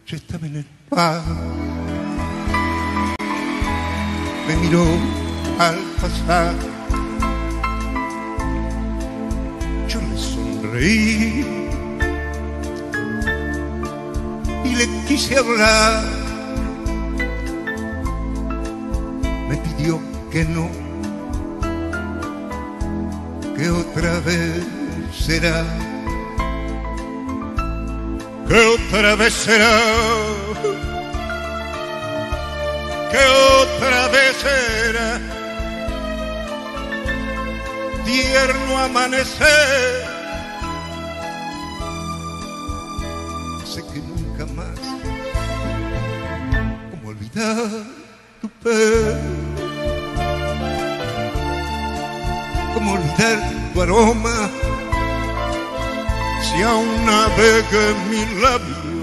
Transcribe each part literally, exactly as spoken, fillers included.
Yo estaba en el bar, me miró al pasar, yo le sonreí y le quise hablar. Me pidió que no, que otra vez será, que otra vez será, que otra vez será. Tierno amanecer, sé que nunca más, como olvidar tu pelo, como olvidar tu aroma, si aún navega en mi labio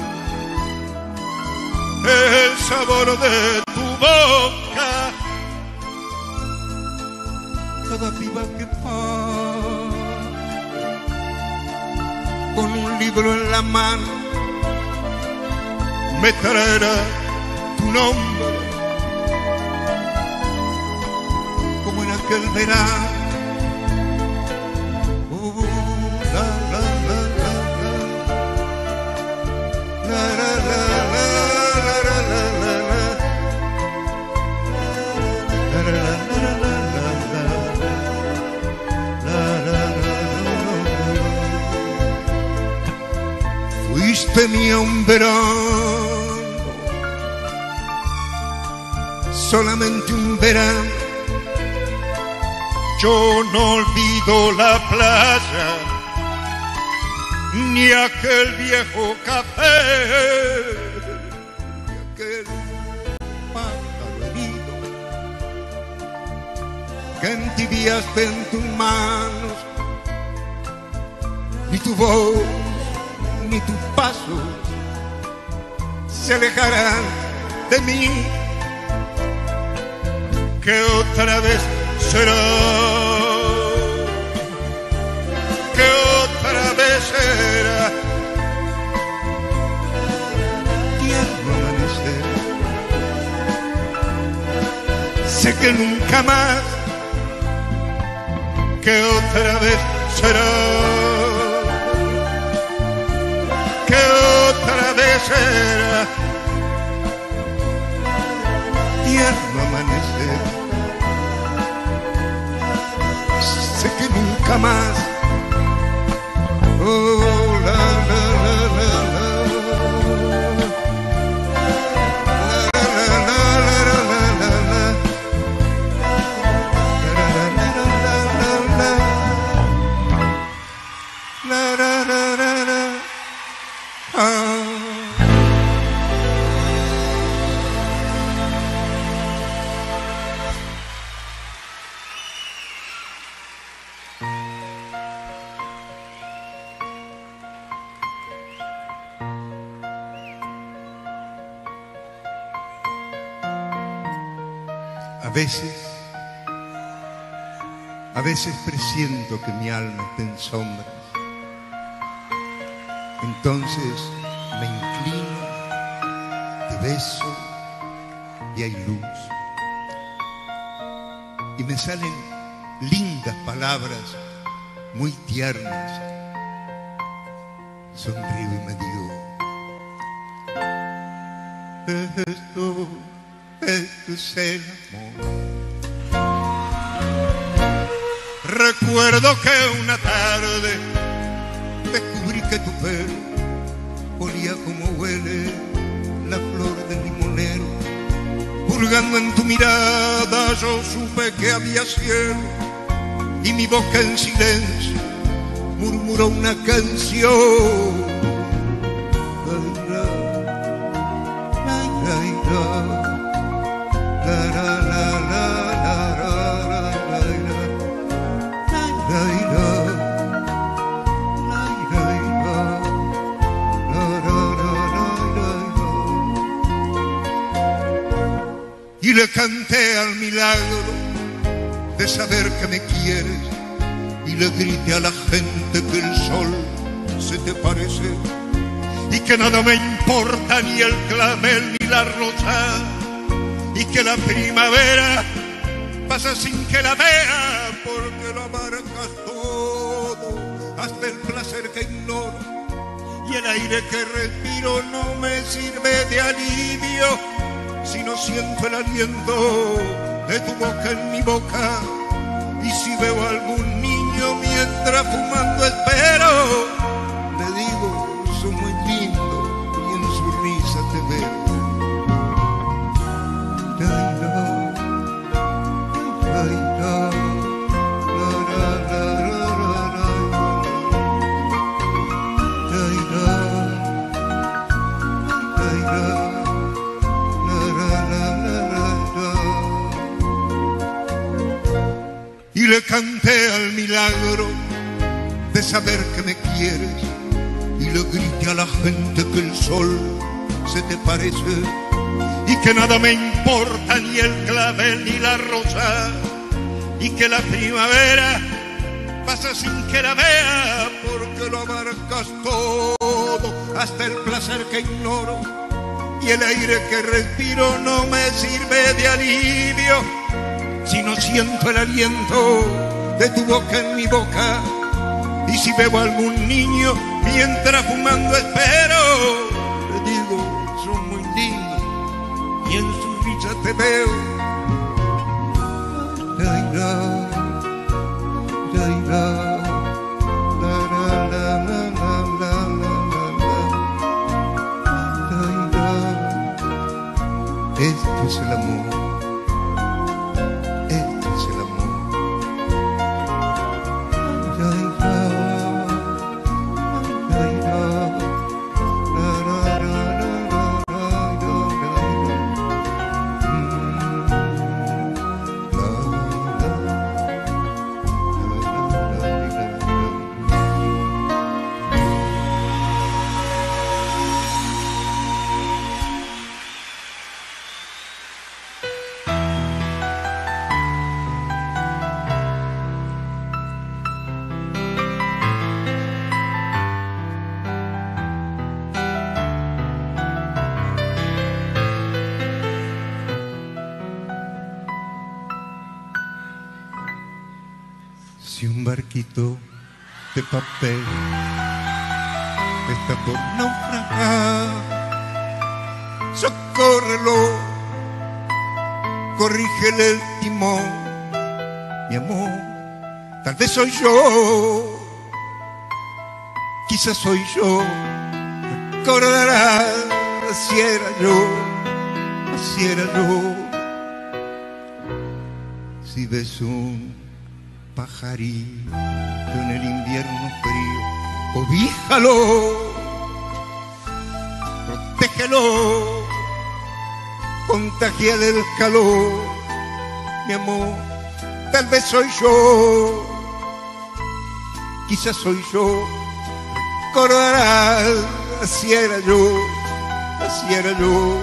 el sabor de tu boca. Cada piba que va con un libro en la mano me traerá tu nombre, como en aquel verano. Oh, la, la, la, la, la, la, la, la, la, la, la, la, la. Fuiste mía un verano, solamente un verano. Yo no olvido la playa, ni aquel viejo café, ni aquel pájaro herido que entibiaste en tus manos, ni tu voz ni tus pasos se alejarán de mí, que otra vez será, que otra vez será. Tierno amanecer, sé que nunca más, que otra vez será, que otra vez será. Tierno amanecer, sé que nunca más. Oh, la, la, la, la, la. La, la, la, la, la, la, la. La, la, la, la, la. La, la, la, la, la. Ah. A veces, a veces presiento que mi alma está en sombras. Entonces me inclino, te beso y hay luz. Y me salen lindas palabras, muy tiernas. Sonrío y me digo, esto, esto es el amor. Recuerdo que una tarde descubrí que tu pelo olía como huele la flor del limonero. Hurgando en tu mirada yo supe que había cielo, y mi boca en silencio murmuró una canción. Y le canté al milagro de saber que me quieres, y le grité a la gente que el sol se te parece, y que nada me importa ni el clavel ni la rosa, y que la primavera pasa sin que la vea, porque lo abarcas todo, hasta el placer que ignoro, y el aire que respiro no me sirve de alivio, si no siento el aliento de tu boca en mi boca, y si veo algún niño mientras fumando espero, le digo, soy muy lindo, y en su risa te veo. Y le canté al milagro de saber que me quieres, y le grité a la gente que el sol se te parece, y que nada me importa ni el clavel ni la rosa, y que la primavera pasa sin que la vea, porque lo abarcas todo, hasta el placer que ignoro, y el aire que respiro no me sirve de alivio, si no siento el aliento de tu boca en mi boca, y si veo algún niño mientras fumando espero, le digo, son muy lindos, y en su risa te veo. Este es el amor. Si un barquito de papel está por naufragar, socórrelo, corrígele el timón, mi amor, tal vez soy yo, quizás soy yo, recordarás, así era yo, así era yo. Si ves un pajarito en el invierno frío, cobíjalo, protégelo, contagiale el calor, mi amor, tal vez soy yo, quizás soy yo, recordarás, así era yo, así era yo.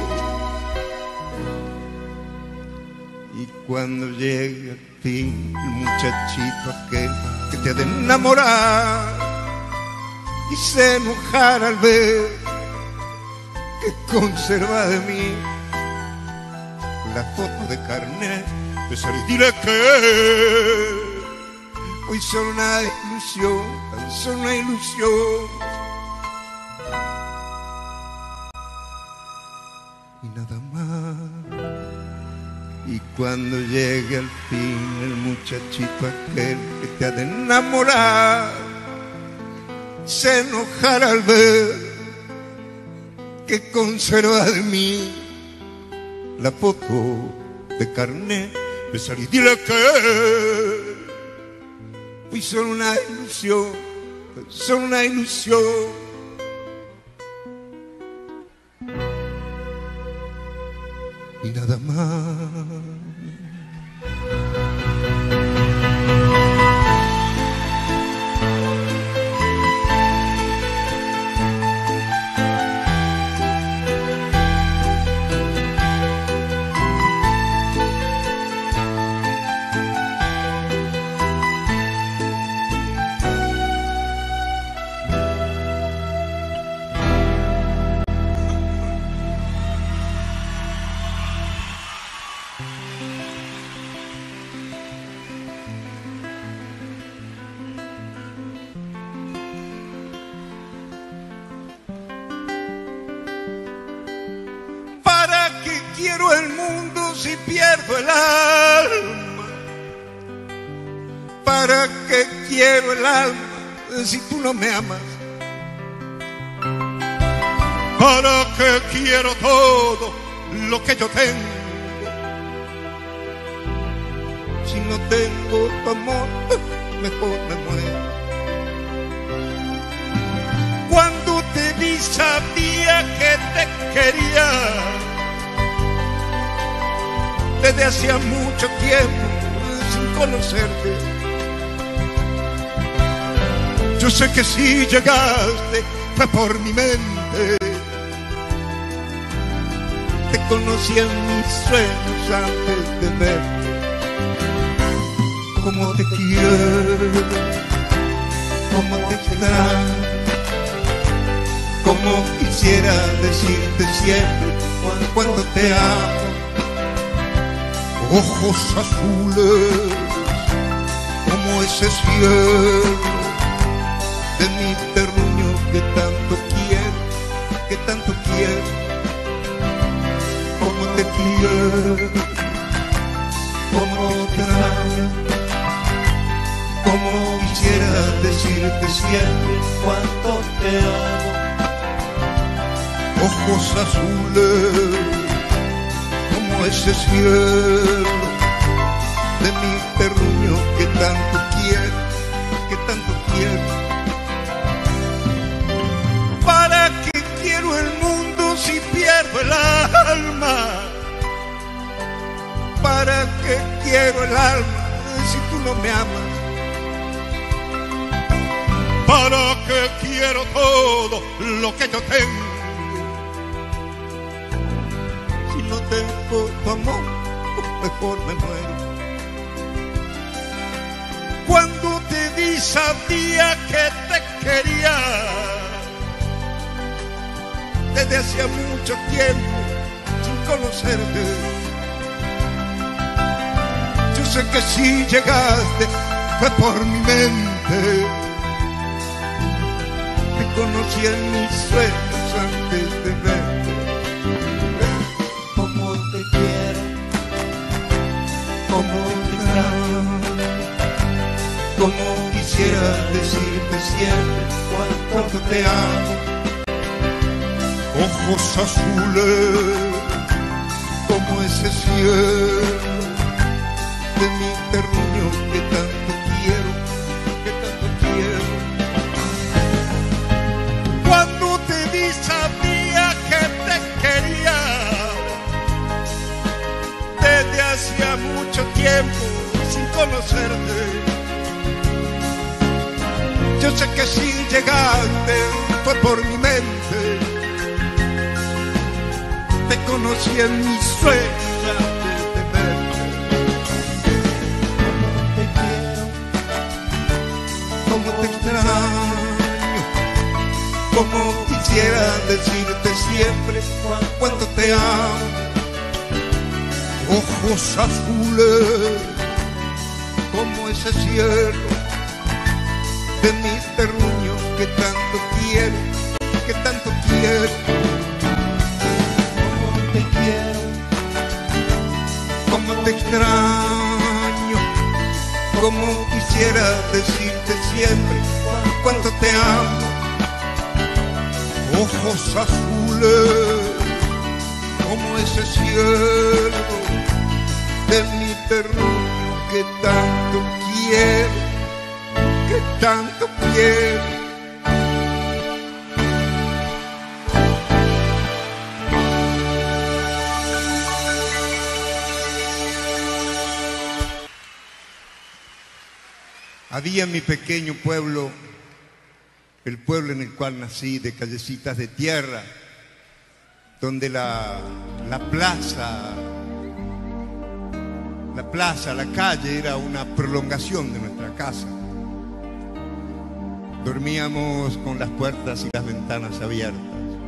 Y cuando llegue al fin el muchachito aquel que te ha de enamorar y se enojar al ver que conserva de mí la foto de carnet, besar y dile que hoy solo una ilusión, tan solo una ilusión, y nada más. Y cuando llegue al fin el muchachito aquel que te ha de enamorar, se enojará al ver que conserva de mí la foto de carnet, besar y dile que fui solo una ilusión, solo una ilusión. Y nada más. quiero el mundo si pierdo el alma? ¿Para qué quiero el alma si tú no me amas? ¿Para qué quiero todo lo que yo tengo si no tengo tu amor? Mejor me muero. Cuando te vi sabía que te quería desde hacía mucho tiempo sin conocerte. Yo sé que si llegaste fue por mi mente. Te conocí en mis sueños antes de verte. Como te quiero, como te extraño, como quisiera decirte siempre cuánto te amo. Ojos azules como ese cielo de mi terruño que tanto quiero, que tanto quiero. Como te quiero, como te extraño, como quisiera decirte siempre cuánto te amo. Ojos azules como ese cielo de mi terruño que tanto quiero, que tanto quiero. ¿Para qué quiero el mundo si pierdo el alma? ¿Para qué quiero el alma si tú no me amas? ¿Para qué quiero todo lo que yo tengo si no tengo tu amor? Mejor me muero. Cuando te vi sabía que te quería desde hacía mucho tiempo sin conocerte. Yo sé que si llegaste fue por mi mente. Te conocí en mis sueños antes de verte. Como te quiero, como te extraño, como quisiera decirte siempre cuánto te amo. Ojos azules como ese cielo de mi terruño que tanto quiero, que tanto quiero. Cuando te vi sabía que te quería desde hacía mucho tiempo sin conocerte. Yo sé que si llegaste fue por mi mente. Te conocí en mis sueños antes de verte. Como te quiero, como te extraño, como quisiera decirte siempre cuánto te amo. Ojos azules como ese cielo de mi terruño que tanto quiero, que tanto quiero. Te quiero, como te extraño, como quisiera decirte siempre cuánto te amo. Ojos azules como ese cielo de mi terruño que tanto quiero, que tanto quiero. Había en mi pequeño pueblo, el pueblo en el cual nací, de callecitas de tierra, donde la, la plaza, la plaza, la calle era una prolongación de nuestra casa. Dormíamos con las puertas y las ventanas abiertas.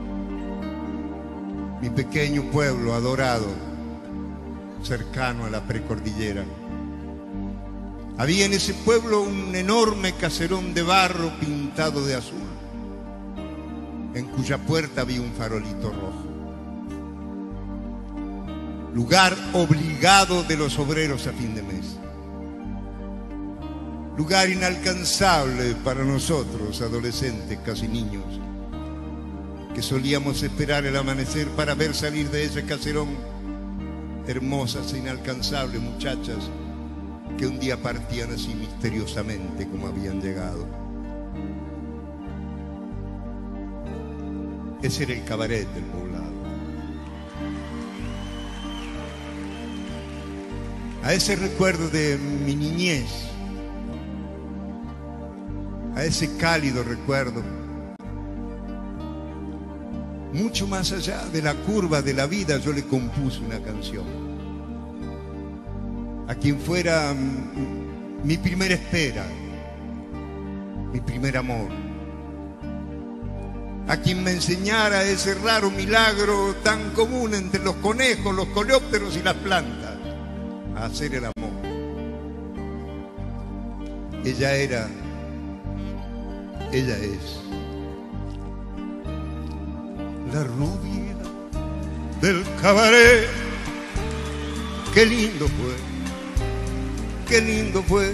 Mi pequeño pueblo adorado, cercano a la precordillera. Había en ese pueblo un enorme caserón de barro pintado de azul, en cuya puerta había un farolito rojo. lugar obligado de los obreros a fin de mes, lugar inalcanzable para nosotros, adolescentes, casi niños, que solíamos esperar el amanecer para ver salir de ese caserón hermosas e inalcanzables muchachas que un día partían así misteriosamente como habían llegado. Ese era el cabaret del poblado. A ese recuerdo de mi niñez, a ese cálido recuerdo, mucho más allá de la curva de la vida, yo le compuse una canción. A quien fuera mi primera espera, mi primer amor, a quien me enseñara ese raro milagro tan común entre los conejos, los coleópteros y las plantas, a hacer el amor. Ella era, ella es la rubia del cabaret. Qué lindo fue, qué lindo fue.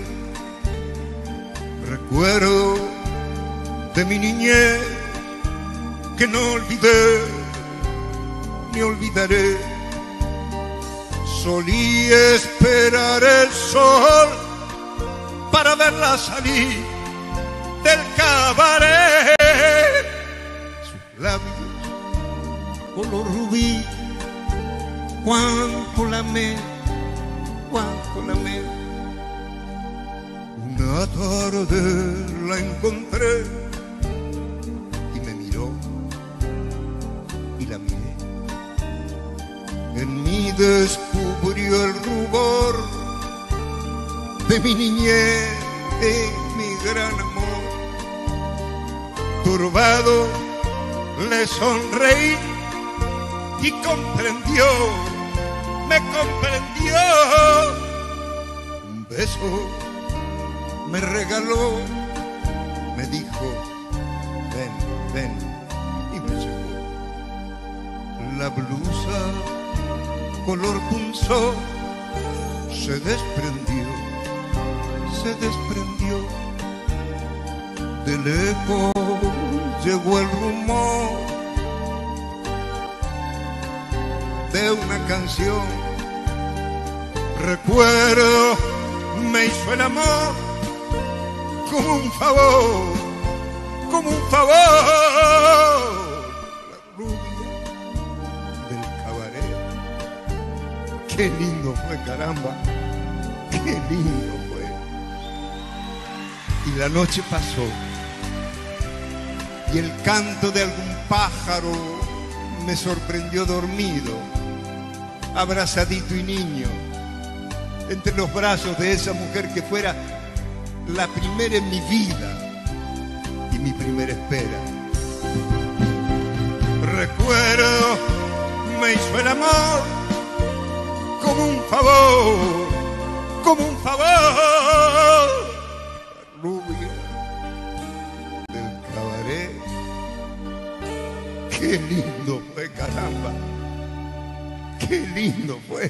Recuerdo de mi niñez que no olvidé ni olvidaré. Solía esperar el sol para verla salir del cabaret. Sus labios color rubí, cuánto la amé, cuánto la amé. Una tarde la encontré y me miró y la miré. En mí descubrió el rubor de mi niñez, de mi gran amor. Turbado le sonreí y comprendió, me comprendió. Un beso me regaló, me dijo, ven, ven, y me llevó. La blusa color punzón se desprendió, se desprendió. Del eco llegó el rumor de una canción. Recuerdo me hizo el amor como un favor, como un favor. La rubia del cabaret. Qué lindo fue, caramba, qué lindo fue. Y la noche pasó y el canto de algún pájaro me sorprendió dormido, abrazadito y niño, entre los brazos de esa mujer que fuera la primera en mi vida y mi primera espera. Recuerdo me hizo el amor como un favor, como un favor. La rubia del cabaret. Qué lindo fue, caramba. Qué lindo fue.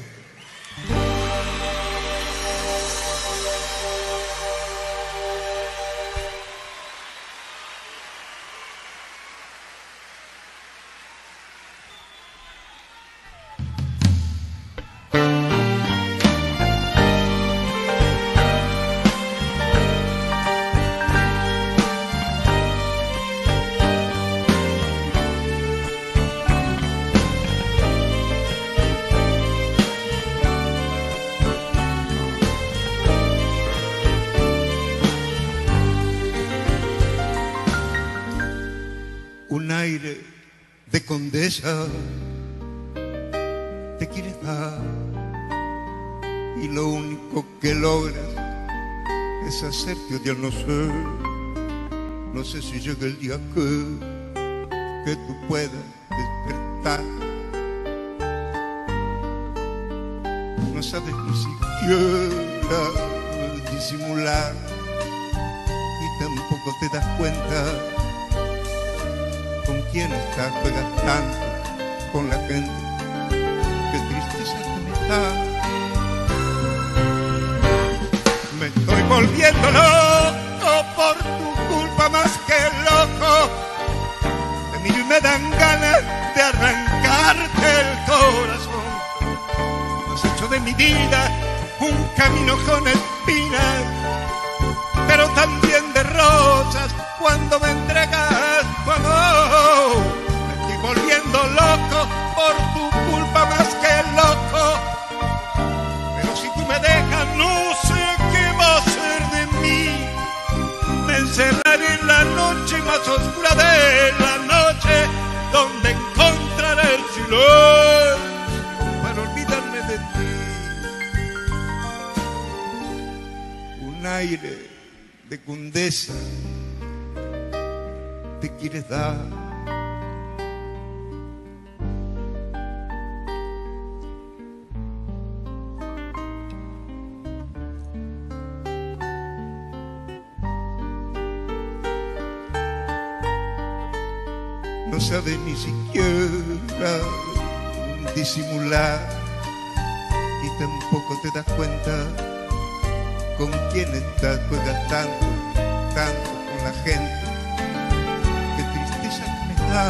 Un aire de condesa te quieres dar y lo único que logras es hacerte odiar. No sé, no sé si llega el día que, que tú puedas despertar. No sabes ni siquiera disimular y tampoco te das cuenta con quién estás, juegas tanto con la gente. Qué tristeza tu da. Me estoy volviendo loco por tu culpa más que loco. Te miro y me dan ganas de arrancarte el corazón. Has hecho de mi vida un camino con espinas, pero también de rosas cuando me entregas tu amor. Me estoy volviendo loco por tu culpa más que loco. Pero si tú me dejas no sé qué va a ser de mí. Me encerraré en la noche más oscura de la noche, donde encontraré el silencio para olvidarme de ti. Un aire de condesa te quieres dar. No sabes ni siquiera disimular y tampoco te das cuenta con quién estás. Juegas tanto, tanto con la gente, qué tristeza me da.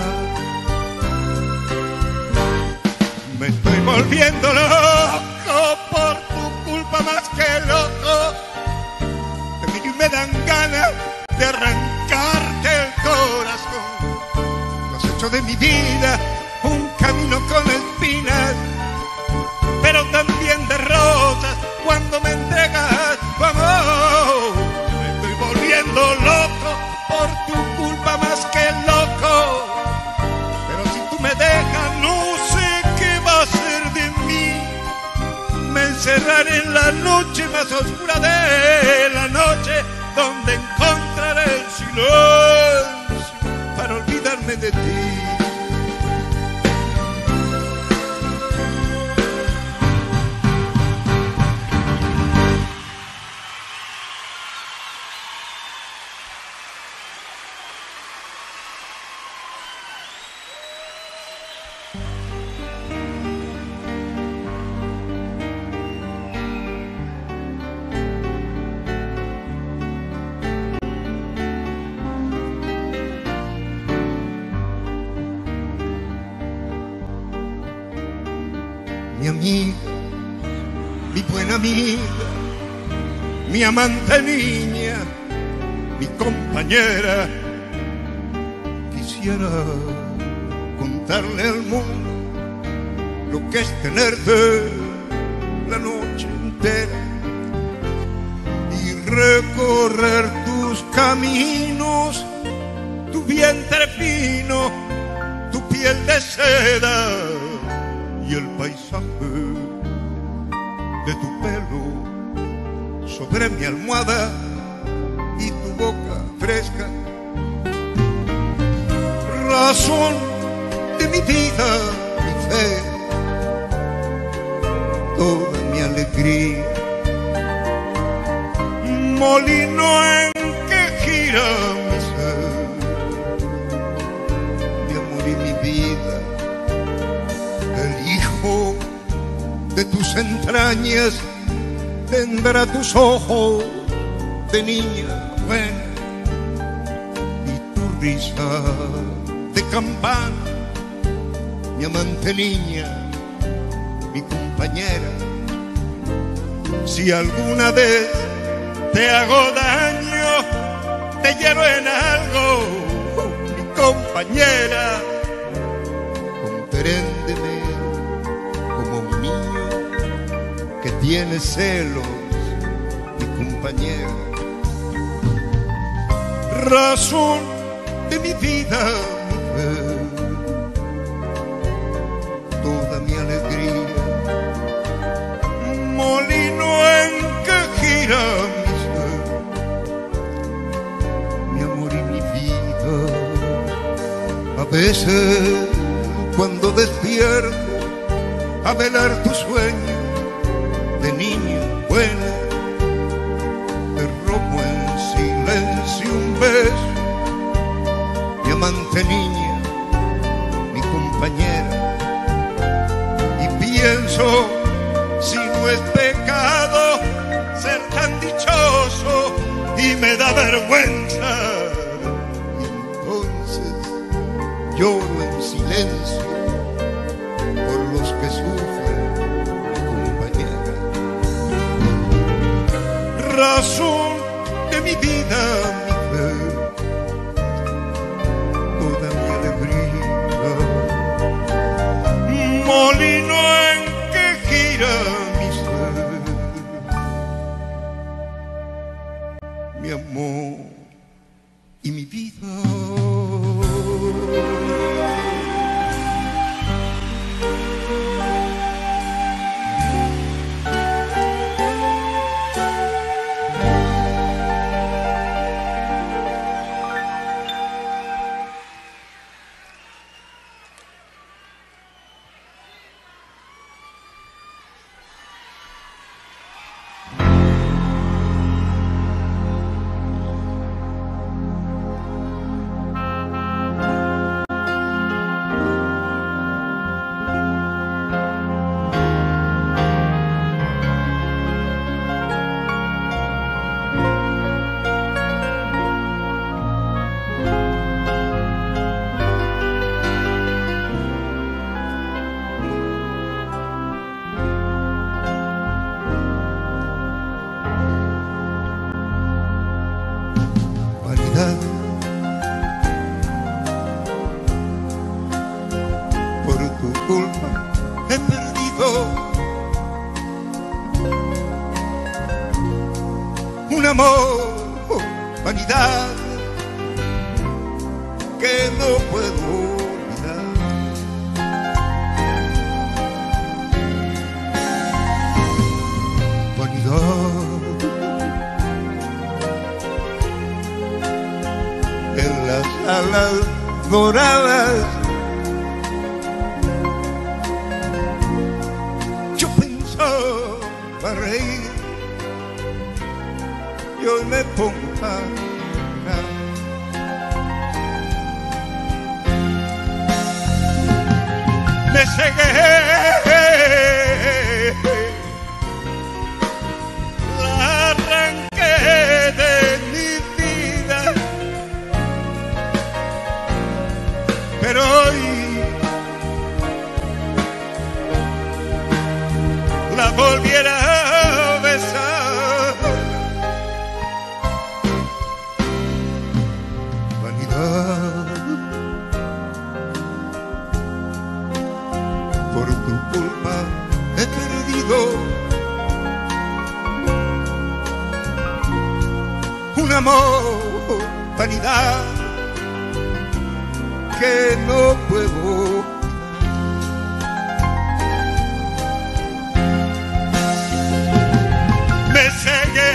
Me estoy volviendo loco por tu culpa más que loco. De mí me dan ganas de arrancarte el corazón. Has hecho de mi vida un camino con espinas, pero también de rosas cuando me entregas tu amor. Me estoy volviendo loco por tu culpa más que loco. Pero si tú me dejas no sé qué va a ser de mí. Me encerraré en la noche más oscura de la noche, donde encontraré el silencio para olvidarme de ti. Mi amiga, mi buena amiga, mi amante niña, mi compañera, quisiera contarle al mundo lo que es tenerte la noche entera y recorrer tus caminos, tu vientre fino, tu piel de seda y el paisaje de tu pelo sobre mi almohada y tu boca fresca. Razón de mi vida, mi fe, toda mi alegría, molino en que gira mi ser, mi amor y mi vida, el hijo de tus entrañas tendrá tus ojos de niña buena y tu risa de campana, mi amante niña, mi compañera. Si alguna vez te hago daño, te hiero en algo, mi compañera, compréndeme como un niño que tiene celos, mi compañera. Razón de mi vida, mujer, toda mi alegría, molino en que gira mi ser, mi amor y mi vida. A veces cuando despierto a velar tu sueño de niña buena, te robo en silencio un beso, mi amante niña, mi compañera, y pienso no es pecado ser tan dichoso y me da vergüenza. Y entonces lloro en silencio por los que sufren, compañera. Razón de mi vida, mi fe, toda mi alegría, molino en que gira mi ser, mi amor y mi vida. Por tu culpa he perdido un amor, vanidad, que no puedo olvidar. Vanidad en las alas doradas yo pensaba reír y hoy me pongo a llorar. Me cegué, la arranqué de mi vida, pero hoy la volviera a besar. Vanidad, por tu culpa he perdido un amor, vanidad, que no puedo. Me cegué,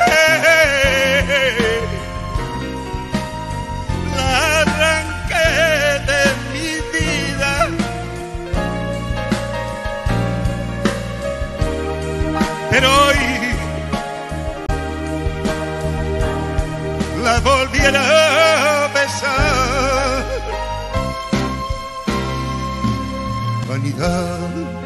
la arranqué de mi vida, pero hoy la volviera a besar. Vanidad,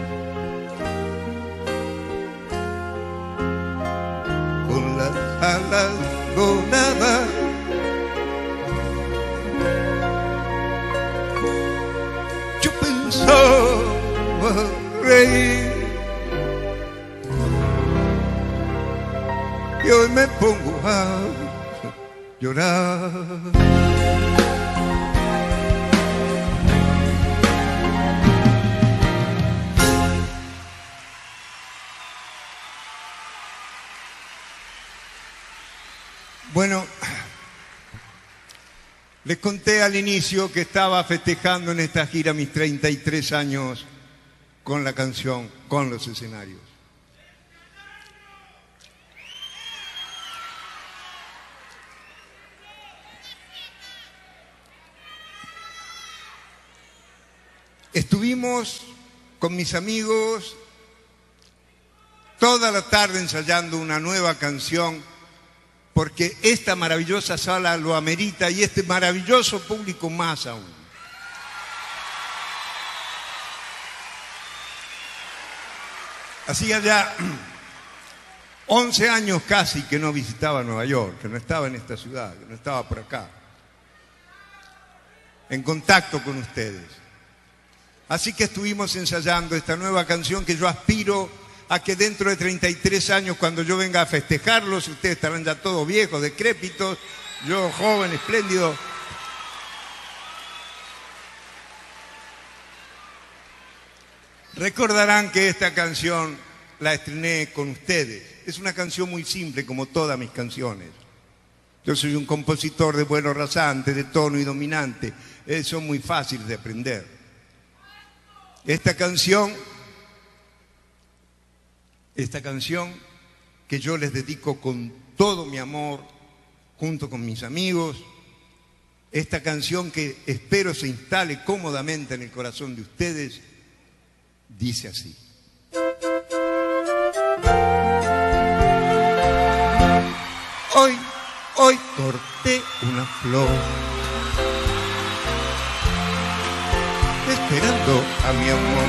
con las alas doradas yo pensaba reír y hoy me pongo a llorar. Bueno, les conté al inicio que estaba festejando en esta gira mis treinta y tres años con la canción, con los escenarios. Estuvimos con mis amigos toda la tarde ensayando una nueva canción, porque esta maravillosa sala lo amerita y este maravilloso público más aún. Hacía ya once años casi que no visitaba Nueva York, que no estaba en esta ciudad, que no estaba por acá, en contacto con ustedes. Así que estuvimos ensayando esta nueva canción que yo aspiro a que dentro de treinta y tres años, cuando yo venga a festejarlos, ustedes estarán ya todos viejos, decrépitos, yo joven, espléndido. Recordarán que esta canción la estrené con ustedes. Es una canción muy simple, como todas mis canciones. Yo soy un compositor de vuelo rasante, de tono y dominante. Eh, son muy fáciles de aprender. Esta canción, esta canción que yo les dedico con todo mi amor, junto con mis amigos, esta canción que espero se instale cómodamente en el corazón de ustedes, dice así. Hoy, hoy corté una flor, esperando a mi amor.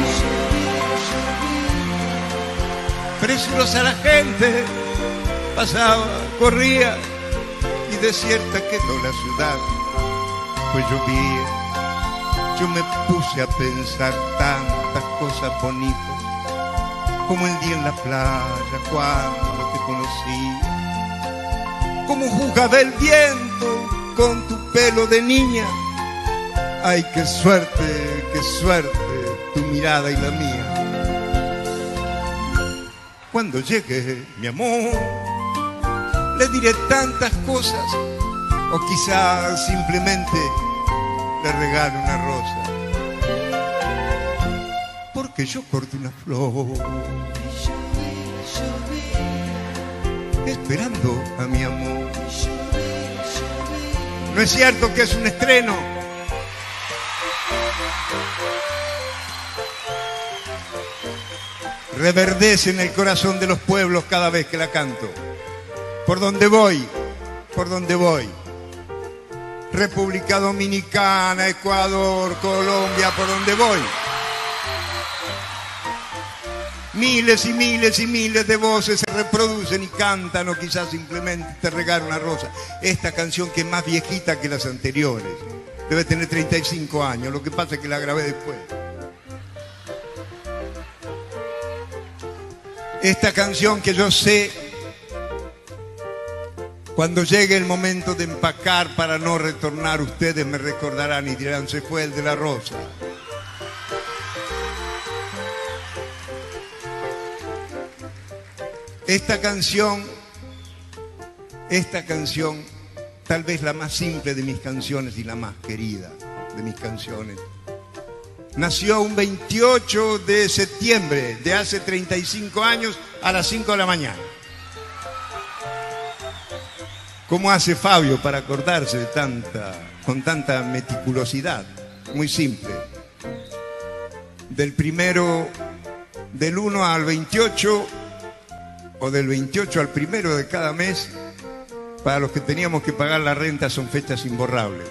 Presurosa la gente pasaba, corría y desierta quedó la ciudad, pues llovía. Yo me puse a pensar tantas cosas bonitas, como el día en la playa cuando te conocí, como jugaba el viento con tu pelo de niña. Ay, qué suerte, qué suerte, tu mirada y la mía. Cuando llegue mi amor, le diré tantas cosas, o quizás simplemente le regalo una rosa, porque yo corté una flor esperando a mi amor. ¿No es cierto que es un estreno? Reverdece en el corazón de los pueblos cada vez que la canto. Por donde voy, por donde voy. República Dominicana, Ecuador, Colombia, por donde voy. Miles y miles y miles de voces se reproducen y cantan, o quizás simplemente te regalo una rosa. Esta canción, que es más viejita que las anteriores, debe tener treinta y cinco años, lo que pasa es que la grabé después. Esta canción que yo sé, cuando llegue el momento de empacar para no retornar, ustedes me recordarán y dirán: se fue el de la rosa. Esta canción, esta canción, tal vez la más simple de mis canciones y la más querida de mis canciones, nació un veintiocho de septiembre de hace treinta y cinco años a las cinco de la mañana. ¿Cómo hace Fabio para acordarse de tanta, con tanta meticulosidad? Muy simple. Del primero, del uno al veintiocho, o del veintiocho al primero de cada mes, para los que teníamos que pagar la renta, son fechas imborrables.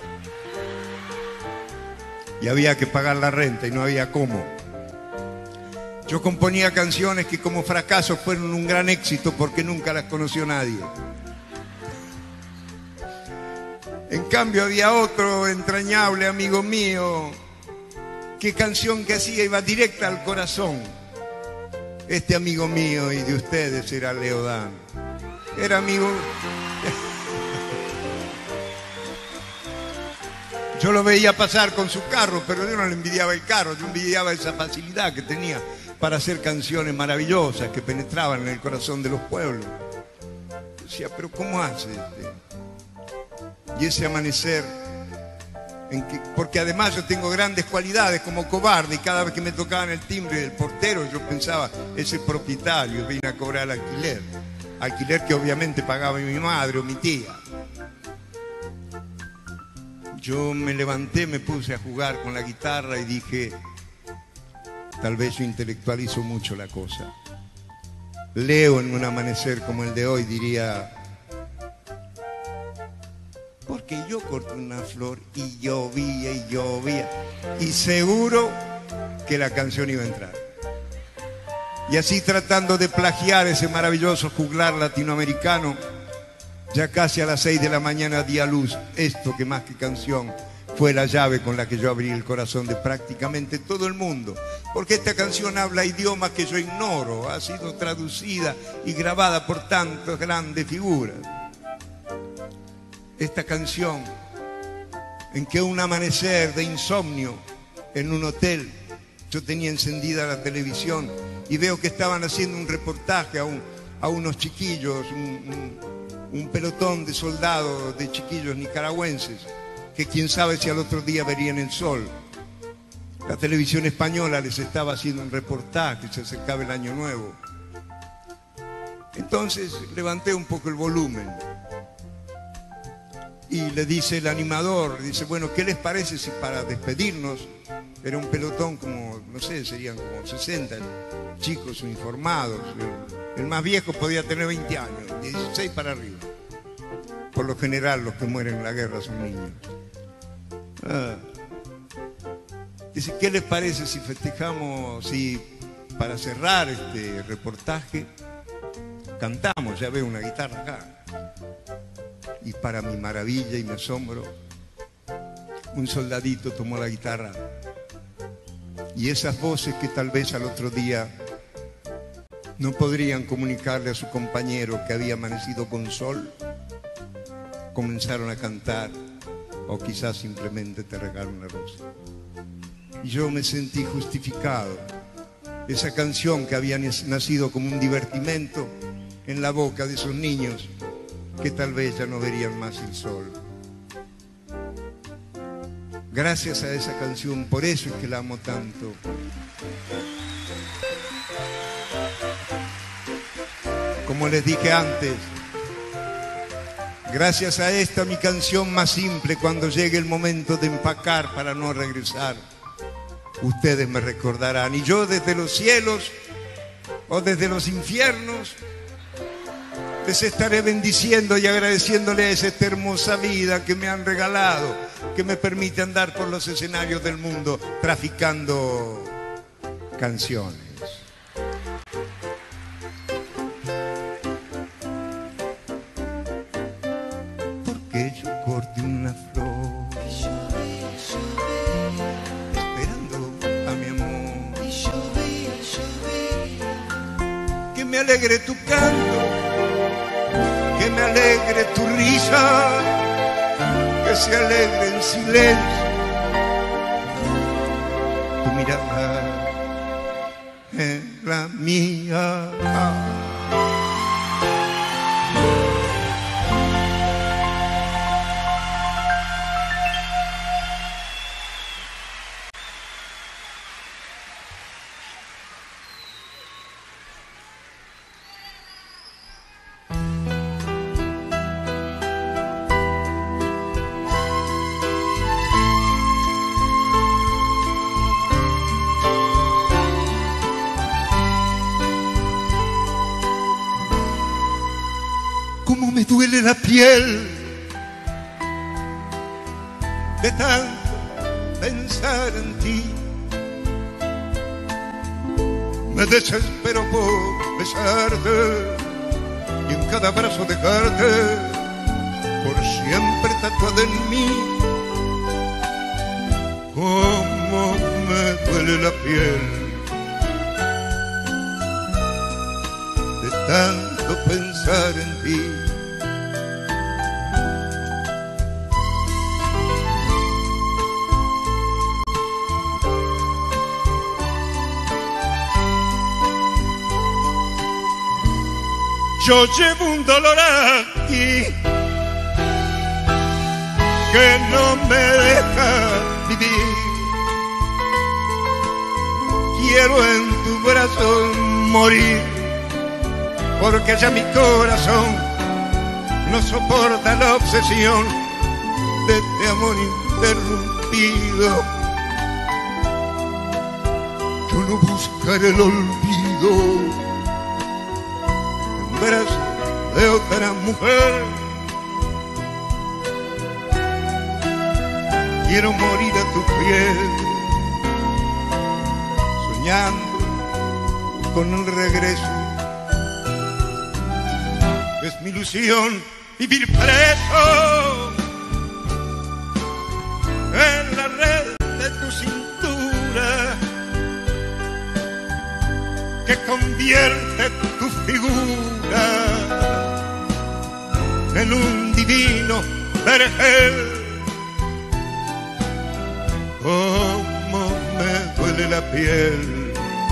Y había que pagar la renta y no había cómo. Yo componía canciones que como fracaso fueron un gran éxito porque nunca las conoció nadie. En cambio había otro entrañable amigo mío, que canción que hacía iba directa al corazón. Este amigo mío y de ustedes era Leo Dan. Era amigo... Yo lo veía pasar con su carro, pero yo no le envidiaba el carro, yo envidiaba esa facilidad que tenía para hacer canciones maravillosas que penetraban en el corazón de los pueblos. Yo decía, pero ¿cómo hace este? Y ese amanecer, en que, porque además yo tengo grandes cualidades como cobarde, y cada vez que me tocaban el timbre del portero yo pensaba, ese propietario viene a cobrar alquiler, alquiler que obviamente pagaba mi madre o mi tía. Yo me levanté, me puse a jugar con la guitarra y dije, tal vez yo intelectualizo mucho la cosa. Leo en un amanecer como el de hoy diría, porque yo corté una flor y llovía y llovía, y seguro que la canción iba a entrar. Y así, tratando de plagiar ese maravilloso juglar latinoamericano, ya casi a las seis de la mañana di a luz esto que más que canción fue la llave con la que yo abrí el corazón de prácticamente todo el mundo. Porque esta canción habla idiomas que yo ignoro, ha sido traducida y grabada por tantas grandes figuras. Esta canción, en que un amanecer de insomnio en un hotel, yo tenía encendida la televisión y veo que estaban haciendo un reportaje a, un, a unos chiquillos, un, un, un pelotón de soldados, de chiquillos nicaragüenses, que quién sabe si al otro día verían el sol. La televisión española les estaba haciendo un reportaje, se acercaba el año nuevo. Entonces levanté un poco el volumen y le dice el animador, dice, bueno, ¿qué les parece si para despedirnos, era un pelotón como, no sé, serían como sesenta chicos uniformados, el, el más viejo podía tener veinte años, dieciséis para arriba. Por lo general los que mueren en la guerra son niños. Ah. Dice, ¿qué les parece si festejamos, si para cerrar este reportaje cantamos? Ya veo una guitarra acá. Y para mi maravilla y mi asombro, un soldadito tomó la guitarra y esas voces que tal vez al otro día no podrían comunicarle a su compañero que había amanecido con sol, comenzaron a cantar, o quizás simplemente te regalo una rosa. Y yo me sentí justificado. Esa canción que había nacido como un divertimento en la boca de esos niños que tal vez ya no verían más el sol. Gracias a esa canción, por eso es que la amo tanto. Como les dije antes, gracias a esta mi canción más simple, cuando llegue el momento de empacar para no regresar, ustedes me recordarán. Y yo desde los cielos o desde los infiernos les estaré bendiciendo y agradeciéndoles esta hermosa vida que me han regalado, que me permite andar por los escenarios del mundo traficando canciones. Porque yo corté una flor esperando a mi amor, que me alegre tu canto, que me alegre tu risa, que se alegre en silencio tu mirada en la mía. Cómo me duele la piel de tanto pensar en ti. Me desespero por besarte y en cada abrazo dejarte por siempre tatuada en mí. Cómo me duele la piel de tanto pensar en ti. Yo llevo un dolor aquí que no me deja vivir. Quiero en tu brazo morir, porque ya mi corazón no soporta la obsesión de este amor interrumpido. Yo no buscaré el olvido en brazos de otra mujer. Quiero morir a tu piel, soñando con el regreso. Es mi ilusión vivir preso en la red de tu cintura, que convierte tu figura en un divino vergel. Cómo me duele la piel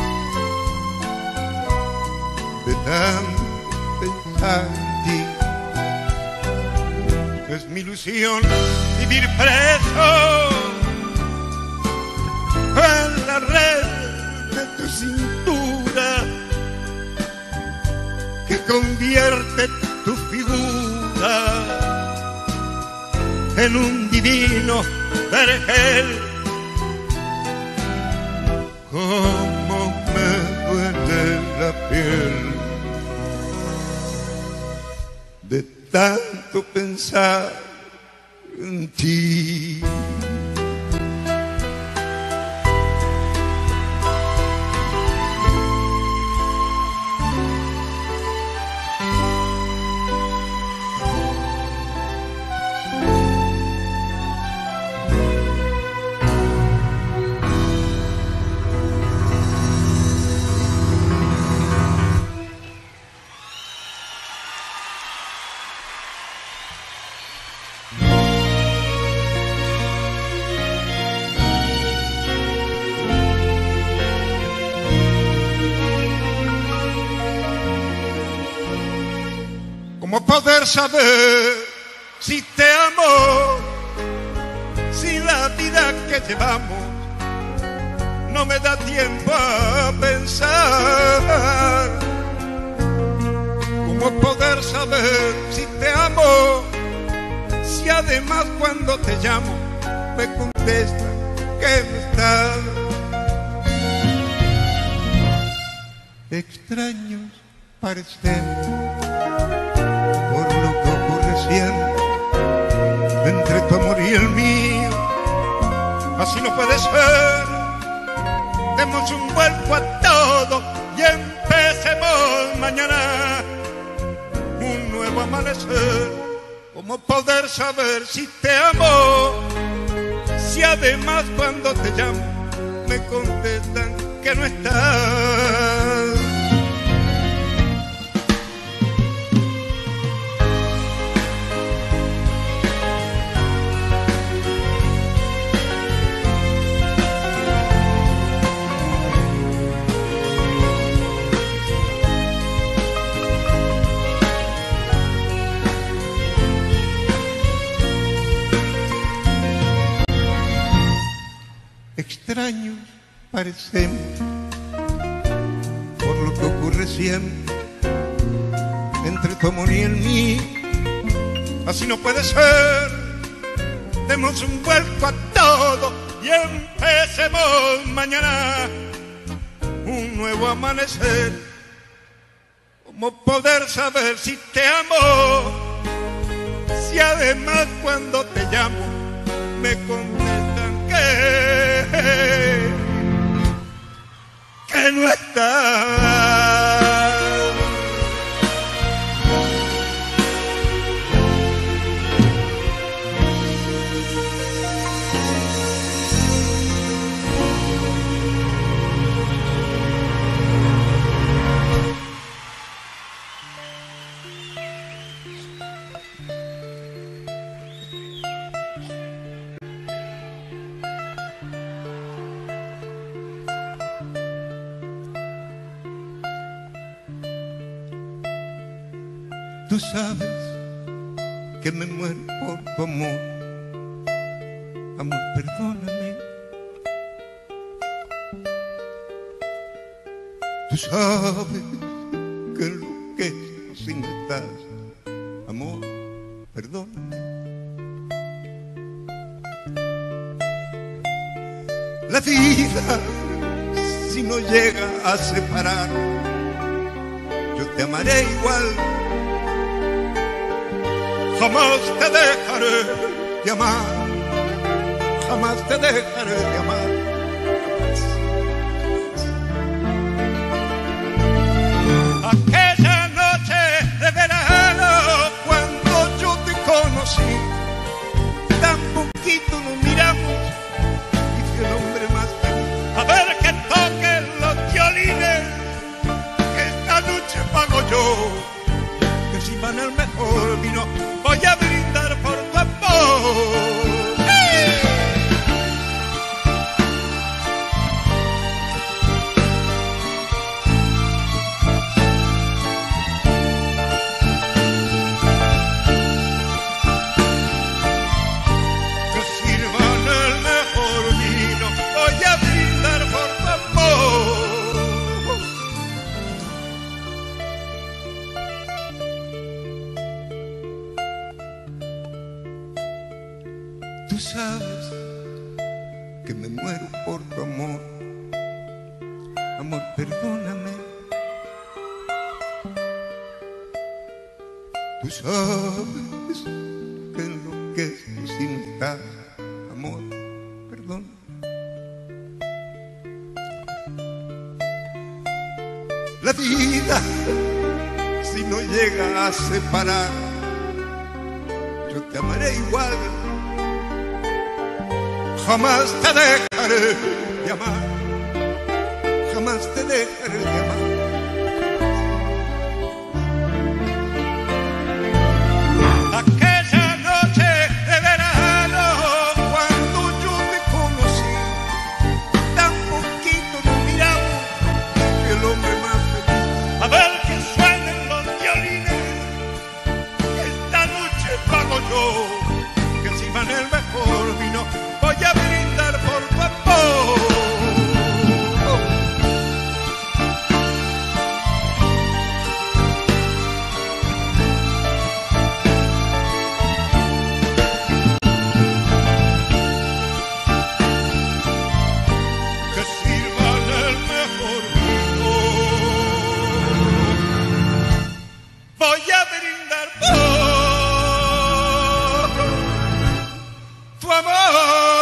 de tanto pensar en ti. Es mi ilusión vivir preso en la red de tu cintura, que convierte tu figura en un divino vergel. Cómo me duele la piel de tanto pensar en ti. ¿Cómo poder saber si te amo, si la vida que llevamos no me da tiempo a pensar? ¿Cómo poder saber si te amo, si además cuando te llamo me contesta que no estás? Extraños parecemos por lo que ocurre siempre entre tu amor y el mío. Así no puede ser. Demos un vuelco a todo y empecemos mañana un nuevo amanecer. ¿Cómo poder saber si te amo, si además cuando te llamo me contestan que no estás? Extraños parecemos por lo que ocurre siempre entre tu amor y el mío. Así no puede ser. Demos un vuelco a todo y empecemos mañana un nuevo amanecer. ¿Cómo poder saber si te amo, si además cuando te llamo me contestan que, que no estás? Tú sabes que me muero por tu amor. Amor, perdóname. Tú sabes que enloquezco si no estás. Amor, perdóname. La vida, si no llega a separar, yo te amaré igual. Jamás te dejaré de amar, jamás te dejaré de amar. Tú sabes que me muero por tu amor. Amor, perdóname. Tú sabes que enloquezco si no estás. Amor, perdóname. La vida, si no llega a separar, yo te amaré igual. Jamás te dejaré de amar, jamás te dejaré de amar. Aquella noche de verano, cuando yo te conocí, tan poquito nos miramos, el hombre más feliz. A ver que suenen los violines, esta noche pago yo, que sirvan el mejor vino. Voy a brindar por tu amor. Que sirvan el mejor vino. Voy a brindar por tu amor.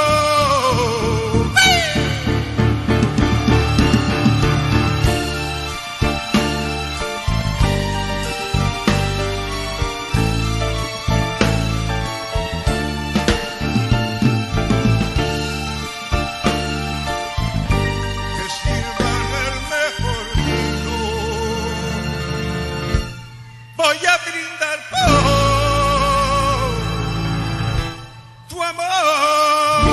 Voy a brindar por tu amor.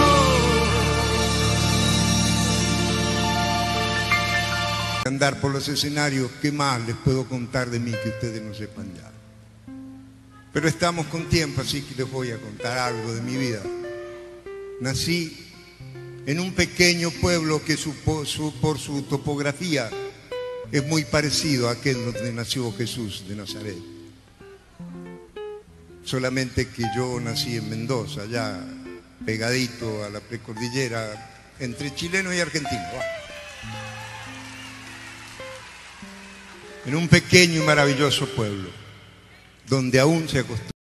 Andar por los escenarios, ¿qué más les puedo contar de mí que ustedes no sepan ya? Pero estamos con tiempo, así que les voy a contar algo de mi vida. Nací en un pequeño pueblo que su, su, por su topografía es muy parecido a aquel donde nació Jesús de Nazaret. Solamente que yo nací en Mendoza, allá pegadito a la precordillera, entre chileno y argentino. En un pequeño y maravilloso pueblo, donde aún se acostumbra